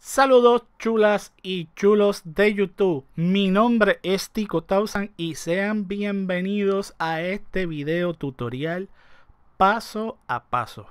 Saludos chulas y chulos de YouTube, mi nombre es Tico1000 y sean bienvenidos a este video tutorial paso a paso.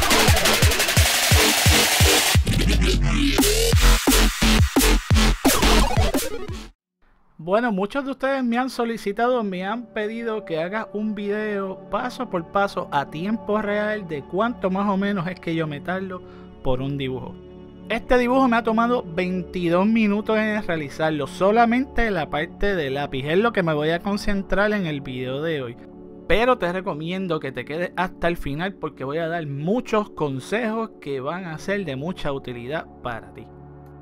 Bueno, muchos de ustedes me han solicitado, me han pedido que haga un video paso por paso a tiempo real de cuánto más o menos es que yo me tardo por un dibujo. Este dibujo me ha tomado 22 minutos en realizarlo, solamente la parte de lápiz. Es lo que me voy a concentrar en el video de hoy. Pero te recomiendo que te quedes hasta el final porque voy a dar muchos consejos que van a ser de mucha utilidad para ti.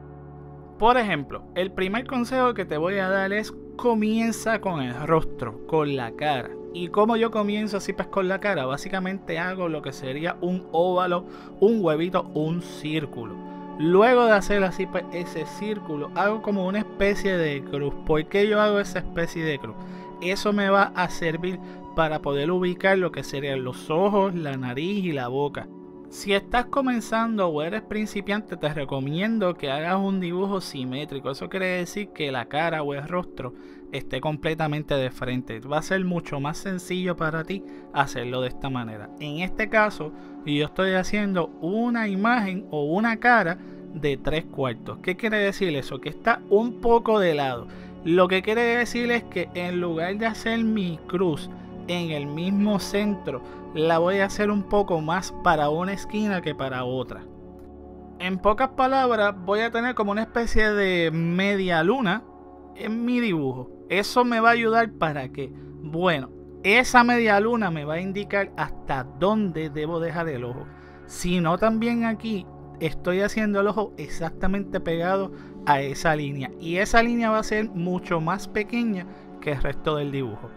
Por ejemplo, el primer consejo que te voy a dar es comienza con el rostro, con la cara. ¿Y cómo yo comienzo así pues con la cara? Básicamente hago lo que sería un óvalo, un huevito, un círculo. Luego de hacer así pues ese círculo, hago como una especie de cruz. ¿Por qué yo hago esa especie de cruz? Eso me va a servir para poder ubicar lo que serían los ojos, la nariz y la boca. Si estás comenzando o eres principiante, te recomiendo que hagas un dibujo simétrico. Eso quiere decir que la cara o el rostro esté completamente de frente. Va a ser mucho más sencillo para ti hacerlo de esta manera. En este caso, yo estoy haciendo una imagen o una cara de 3/4. ¿Qué quiere decir eso? Que está un poco de lado. Lo que quiere decir es que en lugar de hacer mi cruz en el mismo centro, la voy a hacer un poco más para una esquina que para otra. En pocas palabras, voy a tener como una especie de media luna en mi dibujo. Eso me va a ayudar para que, bueno, esa media luna me va a indicar hasta dónde debo dejar el ojo. Si no, también aquí estoy haciendo el ojo exactamente pegado a esa línea. Y esa línea va a ser mucho más pequeña que el resto del dibujo.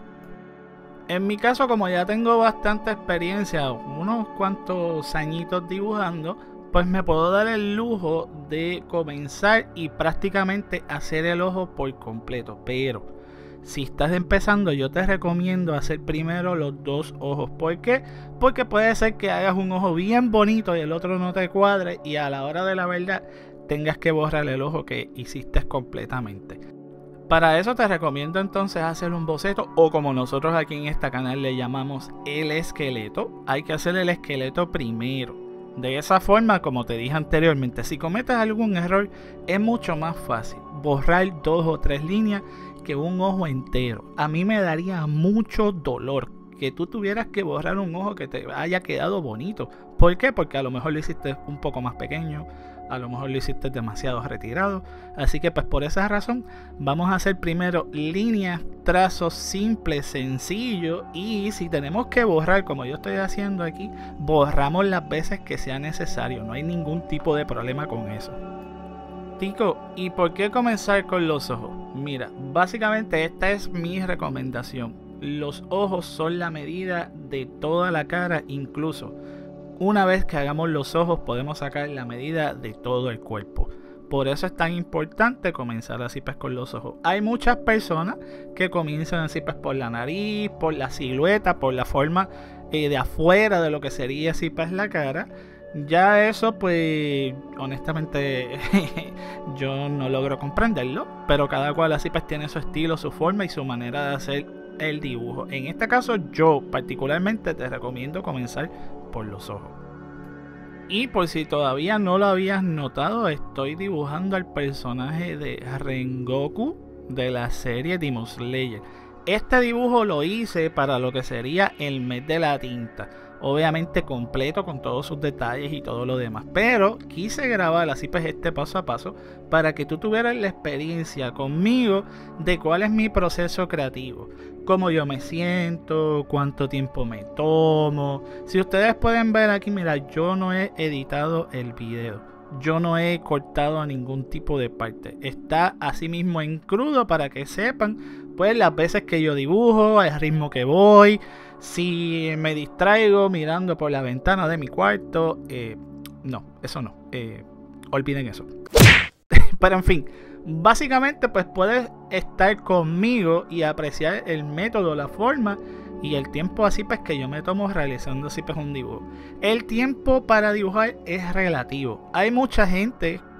En mi caso, como ya tengo bastante experiencia, unos cuantos añitos dibujando, pues me puedo dar el lujo de comenzar y prácticamente hacer el ojo por completo. Pero si estás empezando, yo te recomiendo hacer primero los dos ojos. ¿Por qué? Porque puede ser que hagas un ojo bien bonito y el otro no te cuadre y a la hora de la verdad tengas que borrar el ojo que hiciste completamente. Para eso te recomiendo entonces hacer un boceto, o como nosotros aquí en este canal le llamamos el esqueleto. Hay que hacer el esqueleto primero. De esa forma, como te dije anteriormente, si cometes algún error es mucho más fácil borrar 2 o 3 líneas que un ojo entero. A mí me daría mucho dolor que tú tuvieras que borrar un ojo que te haya quedado bonito. ¿Por qué? Porque a lo mejor lo hiciste un poco más pequeño, a lo mejor lo hiciste demasiado retirado. Así que pues por esa razón vamos a hacer primero líneas, trazos simples, sencillos. Y si tenemos que borrar, como yo estoy haciendo aquí, borramos las veces que sea necesario. No hay ningún tipo de problema con eso. Tico, ¿y por qué comenzar con los ojos? Mira, básicamente esta es mi recomendación. Los ojos son la medida de toda la cara, incluso una vez que hagamos los ojos podemos sacar la medida de todo el cuerpo. Por eso es tan importante comenzar así pues con los ojos. Hay muchas personas que comienzan así pues por la nariz, por la silueta, por la forma de afuera de lo que sería así pues la cara. Ya eso pues honestamente yo no logro comprenderlo, pero cada cual así pues tiene su estilo, su forma y su manera de hacer el dibujo. En este caso yo particularmente te recomiendo comenzar por los ojos. Y por si todavía no lo habías notado, estoy dibujando al personaje de Rengoku de la serie Demon Slayer. Este dibujo lo hice para lo que sería el mes de la tinta, obviamente completo con todos sus detalles y todo lo demás, pero quise grabar así pues este paso a paso para que tú tuvieras la experiencia conmigo de cuál es mi proceso creativo, cómo yo me siento, cuánto tiempo me tomo. Si ustedes pueden ver aquí, mira, yo no he editado el video, yo no he cortado ningún tipo de parte, está así mismo en crudo para que sepan pues las veces que yo dibujo, el ritmo que voy. Si me distraigo mirando por la ventana de mi cuarto, no, eso no, olviden eso. Pero en fin, básicamente pues puedes estar conmigo y apreciar el método, la forma y el tiempo así pues que yo me tomo realizando así pues un dibujo. El tiempo para dibujar es relativo. Hay mucha gente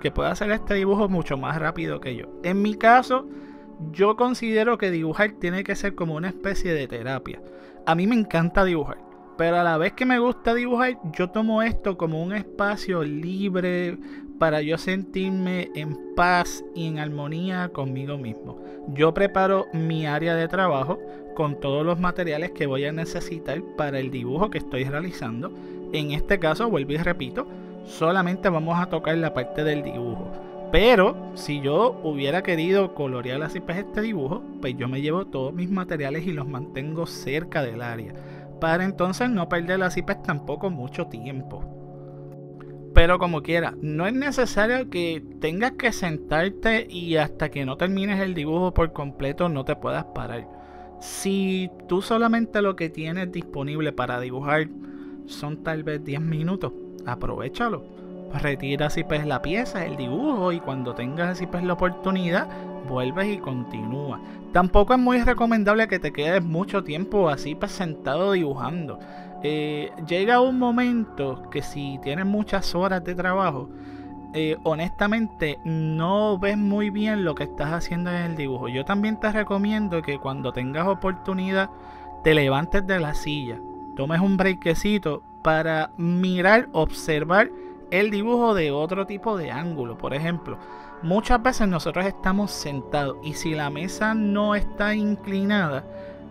que puede hacer este dibujo mucho más rápido que yo. En mi caso, yo considero que dibujar tiene que ser como una especie de terapia. A mí me encanta dibujar, pero a la vez que me gusta dibujar, yo tomo esto como un espacio libre para yo sentirme en paz y en armonía conmigo mismo. Yo preparo mi área de trabajo con todos los materiales que voy a necesitar para el dibujo que estoy realizando. En este caso, vuelvo y repito, solamente vamos a tocar la parte del dibujo. Pero si yo hubiera querido colorear así pues este dibujo, pues yo me llevo todos mis materiales y los mantengo cerca del área, para entonces no perder así pues tampoco mucho tiempo. Pero como quiera, no es necesario que tengas que sentarte y hasta que no termines el dibujo por completo no te puedas parar. Si tú solamente lo que tienes disponible para dibujar son tal vez 10 minutos, aprovéchalo. Retira así pues la pieza, el dibujo, y cuando tengas así pues la oportunidad, vuelves y continúa. Tampoco es muy recomendable que te quedes mucho tiempo así pues sentado dibujando. Llega un momento que si tienes muchas horas de trabajo, honestamente no ves muy bien lo que estás haciendo en el dibujo. Yo también te recomiendo que cuando tengas oportunidad te levantes de la silla, tomes un breakcito para mirar, observar el dibujo de otro tipo de ángulo. Por ejemplo, muchas veces nosotros estamos sentados y si la mesa no está inclinada,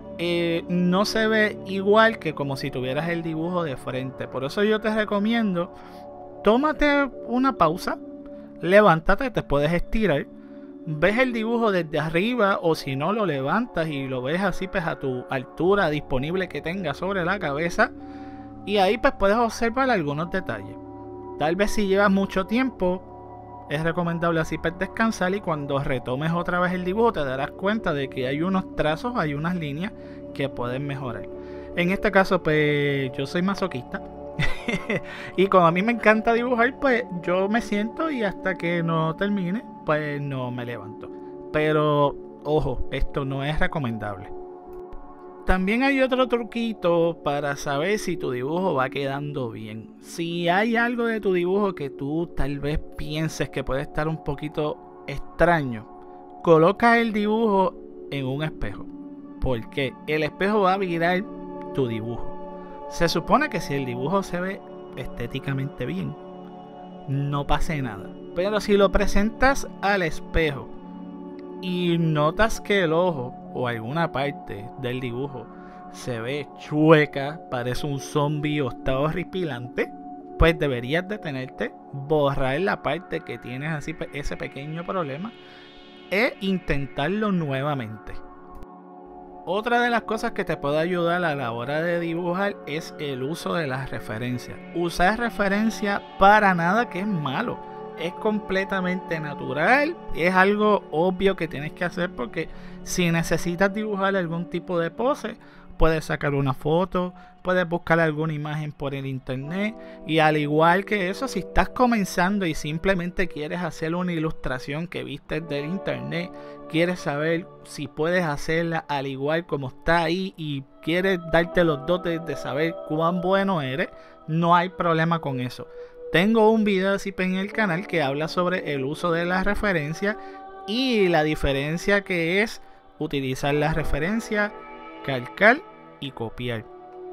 no se ve igual que como si tuvieras el dibujo de frente. Por eso yo te recomiendo, tómate una pausa, levántate, te puedes estirar, ves el dibujo desde arriba, o si no lo levantas y lo ves así pues a tu altura disponible que tengas sobre la cabeza, y ahí pues puedes observar algunos detalles. Tal vez si llevas mucho tiempo, es recomendable así pues descansar, y cuando retomes otra vez el dibujo te darás cuenta de que hay unos trazos, hay unas líneas que pueden mejorar. En este caso pues yo soy masoquista y como a mí me encanta dibujar, pues yo me siento y hasta que no termine pues no me levanto. Pero ojo, esto no es recomendable. También hay otro truquito para saber si tu dibujo va quedando bien. Si hay algo de tu dibujo que tú tal vez pienses que puede estar un poquito extraño, coloca el dibujo en un espejo, porque el espejo va a virar tu dibujo. Se supone que si el dibujo se ve estéticamente bien, no pase nada. Pero si lo presentas al espejo y notas que el ojo o alguna parte del dibujo se ve chueca, parece un zombie o está horripilante, pues deberías detenerte, borrar la parte que tienes así ese pequeño problema e intentarlo nuevamente. Otra de las cosas que te puede ayudar a la hora de dibujar es el uso de las referencias. Usar referencia para nada que es malo. Es completamente natural, es algo obvio que tienes que hacer, porque si necesitas dibujar algún tipo de pose, puedes sacar una foto, puedes buscar alguna imagen por el internet, y al igual que eso, si estás comenzando y simplemente quieres hacer una ilustración que viste del internet, quieres saber si puedes hacerla al igual como está ahí y quieres darte los dotes de saber cuán bueno eres, no hay problema con eso. Tengo un video así en el canal que habla sobre el uso de las referencias y la diferencia que es utilizar las referencias, calcar y copiar.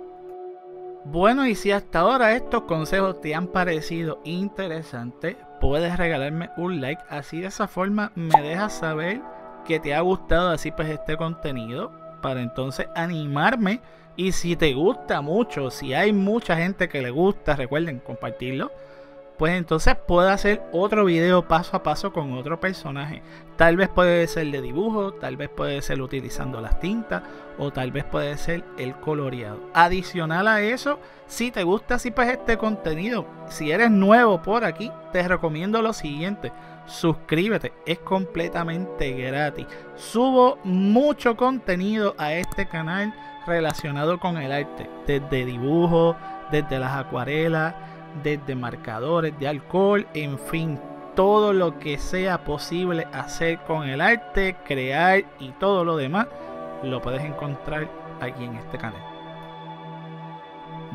Bueno, y si hasta ahora estos consejos te han parecido interesantes, puedes regalarme un like. Así de esa forma me dejas saber que te ha gustado así pues este contenido, para entonces animarme. Y si te gusta mucho, si hay mucha gente que le gusta, recuerden compartirlo, pues entonces puedo hacer otro video paso a paso con otro personaje. Tal vez puede ser de dibujo, tal vez puede ser utilizando las tintas, o tal vez puede ser el coloreado. Adicional a eso, si te gusta así pues este contenido, si eres nuevo por aquí, te recomiendo lo siguiente: suscríbete, es completamente gratis. Subo mucho contenido a este canal relacionado con el arte, desde dibujo, desde las acuarelas, desde marcadores de alcohol, en fin, todo lo que sea posible hacer con el arte, crear y todo lo demás, lo puedes encontrar aquí en este canal.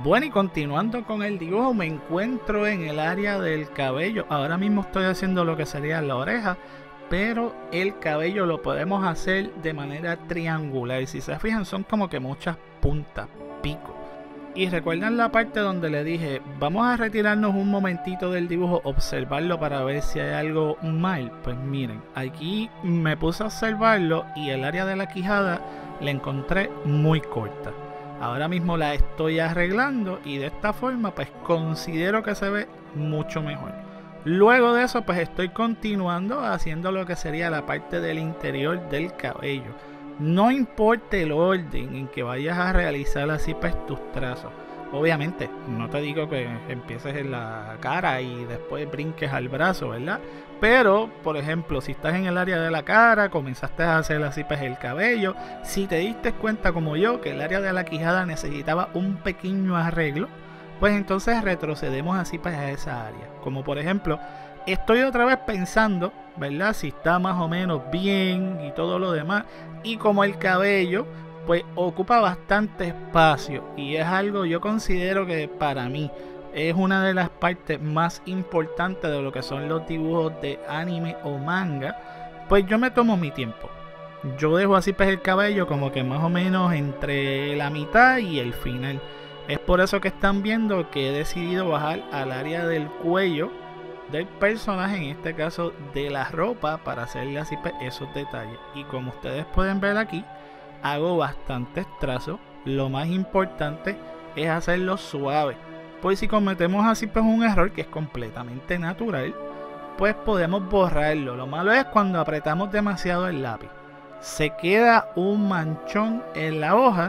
Bueno, y continuando con el dibujo, me encuentro en el área del cabello. Ahora mismo estoy haciendo lo que sería la oreja, pero el cabello lo podemos hacer de manera triangular. Y si se fijan, son como que muchas puntas, pico. Y recuerdan la parte donde le dije, vamos a retirarnos un momentito del dibujo, observarlo para ver si hay algo mal. Pues miren, aquí me puse a observarlo y el área de la quijada la encontré muy corta. Ahora mismo la estoy arreglando y de esta forma pues considero que se ve mucho mejor. Luego de eso pues estoy continuando haciendo lo que sería la parte del interior del cabello. No importa el orden en que vayas a realizar así pues tus trazos. Obviamente no te digo que empieces en la cara y después brinques al brazo, ¿verdad? Pero, por ejemplo, si estás en el área de la cara, comenzaste a hacer así pues el cabello. Si te diste cuenta como yo que el área de la quijada necesitaba un pequeño arreglo, pues entonces retrocedemos así pues a esa área. Como por ejemplo, estoy otra vez pensando, ¿verdad? Si está más o menos bien y todo lo demás. Y como el cabello pues ocupa bastante espacio y es algo, yo considero que para mí es una de las partes más importantes de lo que son los dibujos de anime o manga, pues yo me tomo mi tiempo. Yo dejo así pues el cabello como que más o menos entre la mitad y el final. Es por eso que están viendo que he decidido bajar al área del cuello del personaje, en este caso de la ropa, para hacerle así pues esos detalles. Y como ustedes pueden ver aquí, hago bastantes trazos. Lo más importante es hacerlo suave, pues si cometemos así pues un error que es completamente natural, pues podemos borrarlo. Lo malo es cuando apretamos demasiado el lápiz, se queda un manchón en la hoja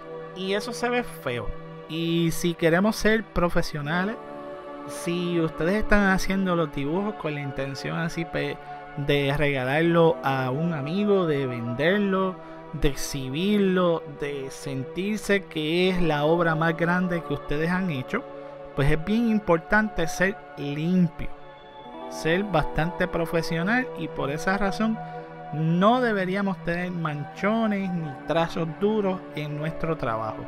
y eso se ve feo. Y si queremos ser profesionales, si ustedes están haciendo los dibujos con la intención así de regalarlo a un amigo, de venderlo, de exhibirlo, de sentirse que es la obra más grande que ustedes han hecho, pues es bien importante ser limpio, ser bastante profesional, y por esa razón no deberíamos tener manchones ni trazos duros en nuestro trabajo.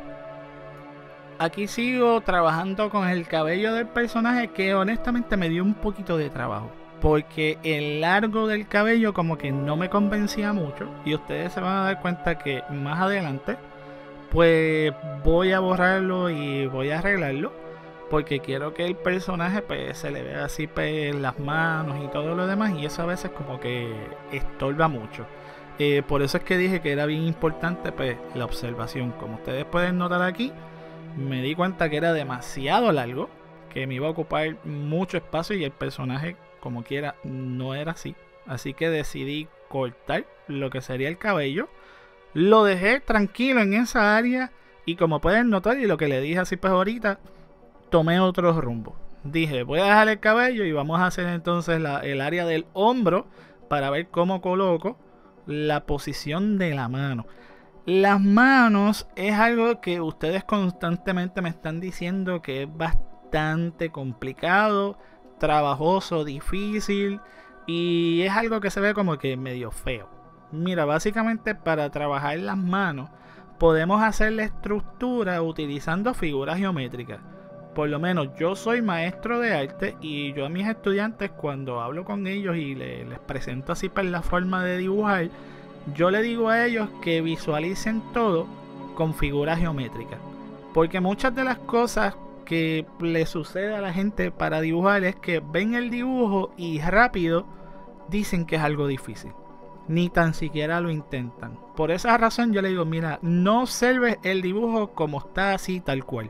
Aquí sigo trabajando con el cabello del personaje, que honestamente me dio un poquito de trabajo, porque el largo del cabello como que no me convencía mucho, y ustedes se van a dar cuenta que más adelante pues voy a borrarlo y voy a arreglarlo, porque quiero que el personaje pues se le vea así pues las manos y todo lo demás, y eso a veces como que estorba mucho. Por eso es que dije que era bien importante pues la observación. Como ustedes pueden notar aquí, me di cuenta que era demasiado largo, que me iba a ocupar mucho espacio, y el personaje como quiera no era así. Así que decidí cortar lo que sería el cabello. Lo dejé tranquilo en esa área, y como pueden notar, y lo que le dije así pues ahorita, tomé otro rumbo. Dije, voy a dejar el cabello y vamos a hacer entonces el área del hombro, para ver cómo coloco la posición de la mano. Las manos es algo que ustedes constantemente me están diciendo que es bastante complicado, trabajoso, difícil, y es algo que se ve como que medio feo. Mira, básicamente para trabajar las manos podemos hacer la estructura utilizando figuras geométricas. Por lo menos yo soy maestro de arte, y yo a mis estudiantes, cuando hablo con ellos y les presento así por la forma de dibujar, yo le digo a ellos que visualicen todo con figuras geométricas, porque muchas de las cosas que le sucede a la gente para dibujar es que ven el dibujo y rápido dicen que es algo difícil, ni tan siquiera lo intentan. Por esa razón yo le digo, mira, no observes el dibujo como está así tal cual,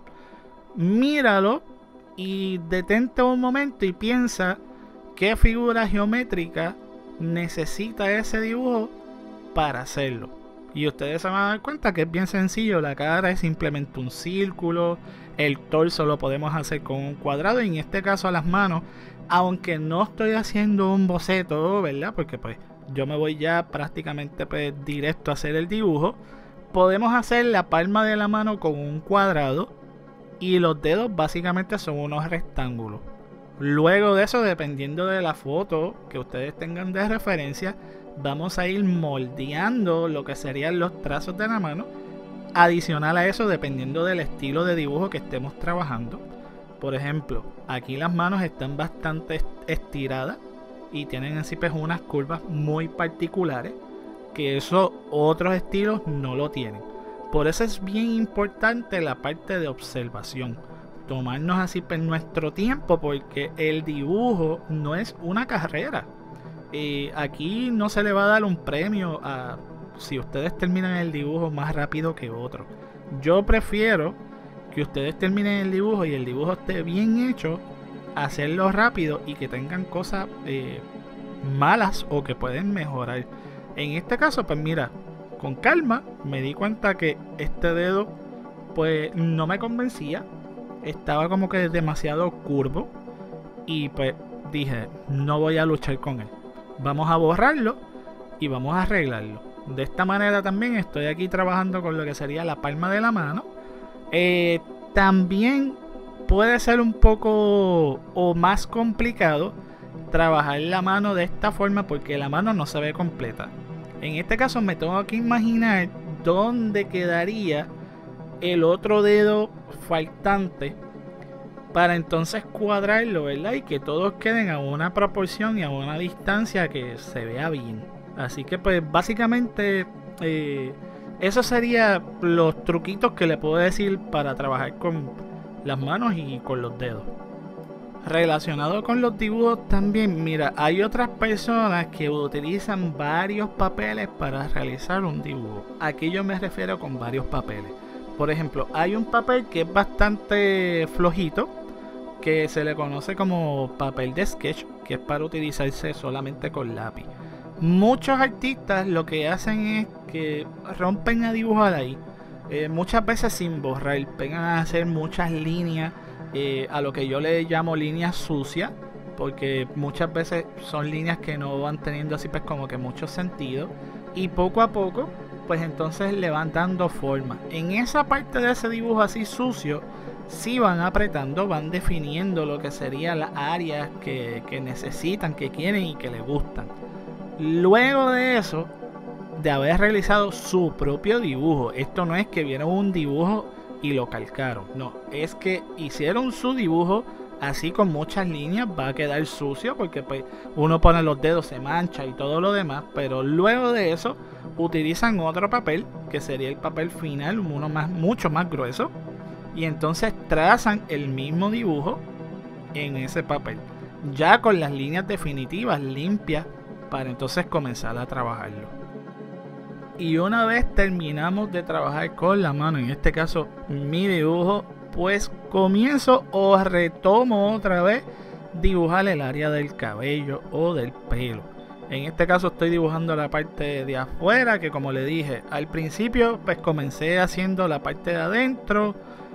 míralo y detente un momento y piensa qué figura geométrica necesita ese dibujo para hacerlo. Y ustedes se van a dar cuenta que es bien sencillo. La cara es simplemente un círculo, el torso lo podemos hacer con un cuadrado, y en este caso las manos, aunque no estoy haciendo un boceto, ¿verdad? Porque pues yo me voy ya prácticamente pues directo a hacer el dibujo. Podemos hacer la palma de la mano con un cuadrado, y los dedos básicamente son unos rectángulos. Luego de eso, dependiendo de la foto que ustedes tengan de referencia, vamos a ir moldeando lo que serían los trazos de la mano adicional a eso, dependiendo del estilo de dibujo que estemos trabajando. Por ejemplo, aquí las manos están bastante estiradas y tienen así pues unas curvas muy particulares, que eso otros estilos no lo tienen. Por eso es bien importante la parte de observación, tomarnos así pues nuestro tiempo, porque el dibujo no es una carrera. Aquí no se le va a dar un premio a si ustedes terminan el dibujo más rápido que otro. Yo prefiero que ustedes terminen el dibujo y el dibujo esté bien hecho, hacerlo rápido y que tengan cosas malas o que pueden mejorar. En este caso, pues mira, con calma me di cuenta que este dedo pues no me convencía, estaba como que demasiado curvo y pues dije, no voy a luchar con él, vamos a borrarlo y vamos a arreglarlo. De esta manera también estoy aquí trabajando con lo que sería la palma de la mano. También puede ser un poco o más complicado trabajar la mano de esta forma porque la mano no se ve completa. En este caso me tengo que imaginar dónde quedaría el otro dedo faltante para entonces cuadrarlo, ¿verdad? Y que todos queden a una proporción y a una distancia que se vea bien. Así que pues básicamente eso sería los truquitos que le puedo decir para trabajar con las manos y con los dedos. Relacionado con los dibujos también, mira, hay otras personas que utilizan varios papeles para realizar un dibujo. Aquí yo me refiero con varios papeles. Por ejemplo, hay un papel que es bastante flojito, que se le conoce como papel de sketch, que es para utilizarse solamente con lápiz. Muchos artistas lo que hacen es que rompen a dibujar ahí, muchas veces sin borrar, pegan a hacer muchas líneas, a lo que yo le llamo líneas sucias, porque muchas veces son líneas que no van teniendo así pues como que mucho sentido, y poco a poco pues entonces le van dando forma. En esa parte de ese dibujo así sucio, sí van apretando, van definiendo lo que serían las áreas que necesitan, que quieren y que les gustan. Luego de eso, de haber realizado su propio dibujo, esto no es que vieron un dibujo y lo calcaron, no, es que hicieron su dibujo así con muchas líneas, va a quedar sucio porque pues, uno pone los dedos, se mancha y todo lo demás, pero luego de eso utilizan otro papel, que sería el papel final, uno mucho más grueso, y entonces trazan el mismo dibujo en ese papel, ya con las líneas definitivas limpias, para entonces comenzar a trabajarlo. Y una vez terminamos de trabajar con la mano, en este caso mi dibujo, pues comienzo o retomo otra vez dibujar el área del cabello o del pelo. En este caso estoy dibujando la parte de afuera, que como le dije al principio pues comencé haciendo la parte de adentro,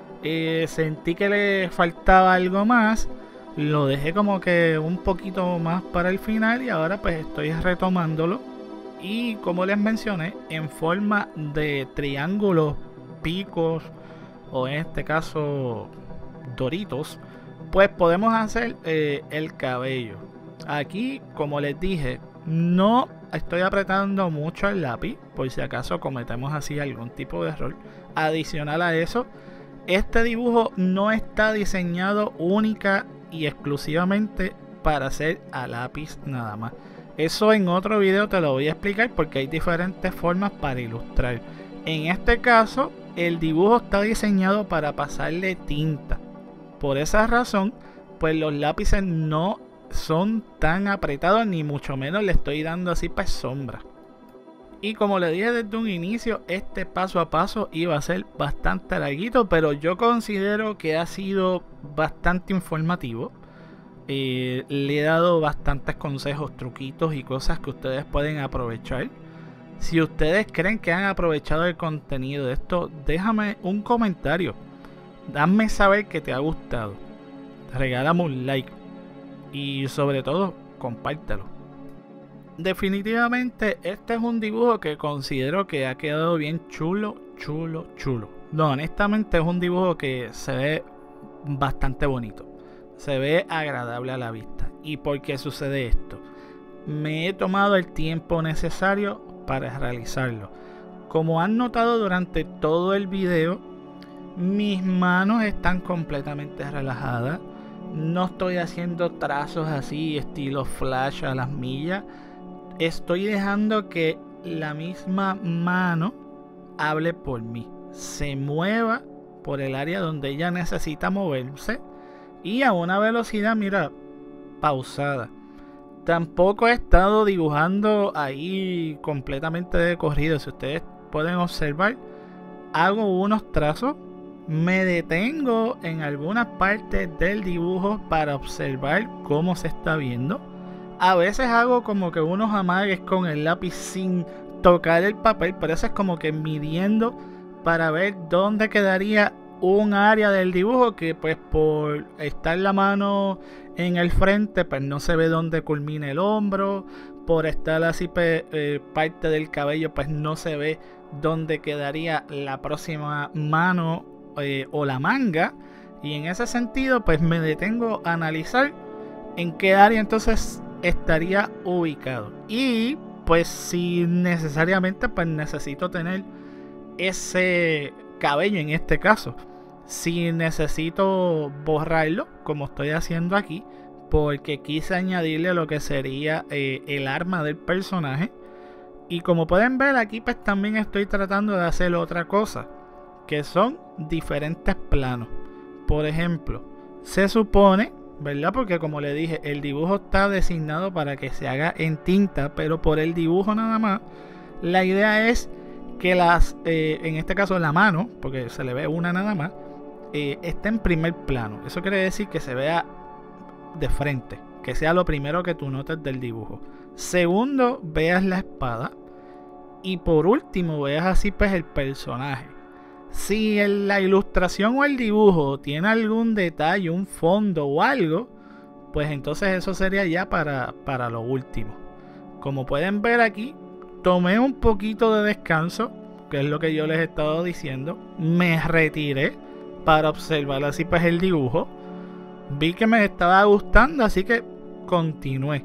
sentí que le faltaba algo más, lo dejé como que un poquito más para el final y ahora pues estoy retomándolo y como les mencioné en forma de triángulos, picos o en este caso doritos, pues podemos hacer el cabello. Aquí como les dije no estoy apretando mucho el lápiz por si acaso cometemos así algún tipo de error. Adicional a eso, este dibujo no está diseñado única y exclusivamente para hacer a lápiz nada más. Eso en otro video te lo voy a explicar porque hay diferentes formas para ilustrar. En este caso el dibujo está diseñado para pasarle tinta. Por esa razón pues los lápices no son tan apretados ni mucho menos le estoy dando así pues sombra. Y como le dije desde un inicio, este paso a paso iba a ser bastante larguito, pero yo considero que ha sido bastante informativo. Le he dado bastantes consejos, truquitos y cosas que ustedes pueden aprovechar. Si ustedes creen que han aprovechado el contenido de esto, déjame un comentario. Dame saber que te ha gustado. Regálame un like. Y sobre todo, compártelo. Definitivamente este es un dibujo que considero que ha quedado bien chulo. No, honestamente es un dibujo que se ve bastante bonito, se ve agradable a la vista. ¿Y por qué sucede esto? Me he tomado el tiempo necesario para realizarlo. Como han notado durante todo el video, mis manos están completamente relajadas. No estoy haciendo trazos así estilo flash a las millas. Estoy dejando que la misma mano hable por mí, se mueva por el área donde ella necesita moverse y a una velocidad, mira, pausada. Tampoco he estado dibujando ahí completamente de corrido. Si ustedes pueden observar, hago unos trazos, me detengo en algunas partes del dibujo para observar cómo se está viendo. A veces hago como que unos amagues con el lápiz sin tocar el papel, pero eso es como que midiendo para ver dónde quedaría un área del dibujo que pues por estar la mano en el frente pues no se ve dónde culmina el hombro, por estar así parte del cabello pues no se ve dónde quedaría la próxima mano o la manga, y en ese sentido pues me detengo a analizar en qué área entonces estaría ubicado. Y pues si necesariamente pues necesito tener ese cabello, en este caso si necesito borrarlo como estoy haciendo aquí, porque quise añadirle lo que sería el arma del personaje. Y como pueden ver aquí pues también estoy tratando de hacer otra cosa, que son diferentes planos. Por ejemplo, se supone, ¿verdad? Porque como le dije, el dibujo está designado para que se haga en tinta, pero por el dibujo nada más, la idea es que en este caso la mano, porque se le ve una nada más, está en primer plano. Eso quiere decir que se vea de frente, que sea lo primero que tú notes del dibujo. Segundo, veas la espada. Y por último, veas así pues el personaje. Si en la ilustración o el dibujo tiene algún detalle, un fondo o algo, pues entonces eso sería ya para lo último. Como pueden ver aquí, tomé un poquito de descanso, que es lo que yo les he estado diciendo. Me retiré para observar así pues el dibujo. Vi que me estaba gustando, así que continué.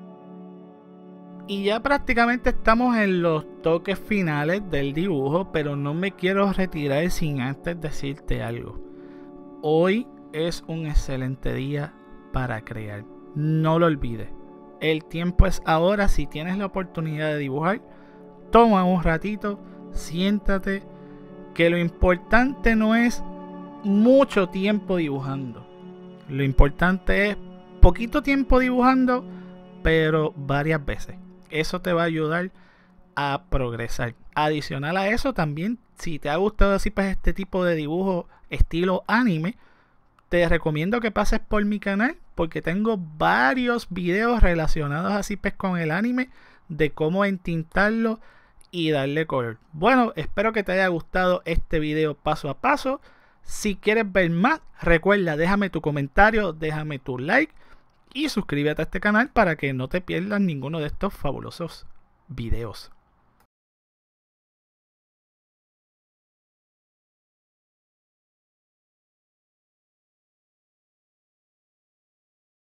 Y ya prácticamente estamos en los toques finales del dibujo, pero no me quiero retirar sin antes decirte algo. Hoy es un excelente día para crear. No lo olvides. El tiempo es ahora. Si tienes la oportunidad de dibujar, toma un ratito, siéntate, que lo importante no es mucho tiempo dibujando. Lo importante es poquito tiempo dibujando, pero varias veces. Eso te va a ayudar a progresar. Adicional a eso, también si te ha gustado así pues este tipo de dibujo estilo anime, te recomiendo que pases por mi canal, porque tengo varios videos relacionados así pues con el anime, de cómo entintarlo y darle color. Bueno, espero que te haya gustado este video paso a paso. Si quieres ver más, recuerda, déjame tu comentario, déjame tu like y suscríbete a este canal para que no te pierdas ninguno de estos fabulosos videos.